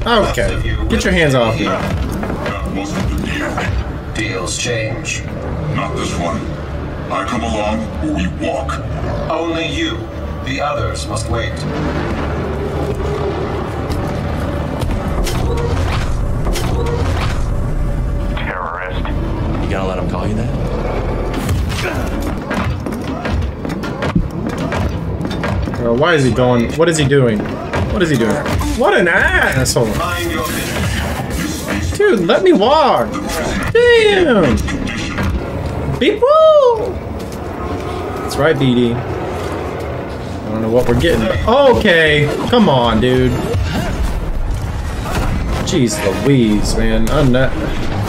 Okay, get your hands off me. That wasn't the deal. Deals change. Not this one. I come along or we walk. Only you. The others must wait. Terrorist. You gonna let him call you that? Why is he going? What is he doing? What is he doing? What an asshole! Mind your business. Dude, let me walk! Damn! Beep woo! That's right, BD. I don't know what we're getting. Okay, come on, dude. Jeez Louise, man. I'm not.